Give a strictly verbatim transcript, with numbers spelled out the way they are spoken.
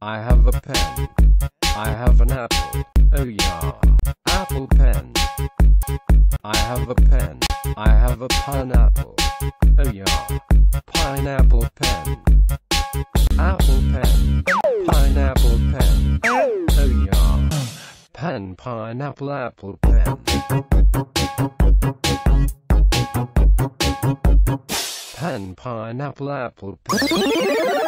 I have a pen. I have an apple. Oh yeah. Apple pen. I have a pen. I have a pineapple. Oh yeah. Pineapple pen. Apple pen. Pineapple pen. Oh yeah. Pen, pineapple, apple pen. Pen, pineapple, apple pen.